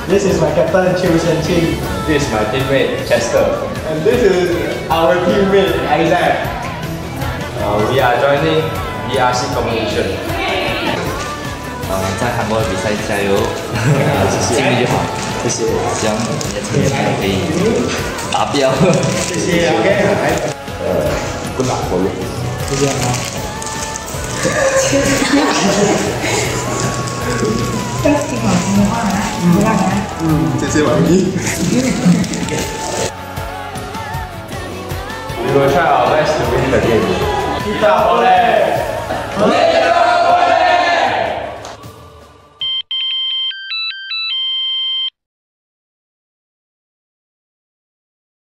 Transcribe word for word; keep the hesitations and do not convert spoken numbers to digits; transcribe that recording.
This is my captain, Qing. This is my teammate, Chester. And this is our teammate, Isaac. Uh, we are joining D R C competition. 呃，在韩国的比赛加油，尽力就好。谢谢，希望你的成绩可以达标。 谢谢 ，OK。 呃，good luck for you。 就这样啊。 要听好听的话啊，不让啊。 嗯，谢谢王一。 We will try our best to win the game. Kita boleh. Boleh.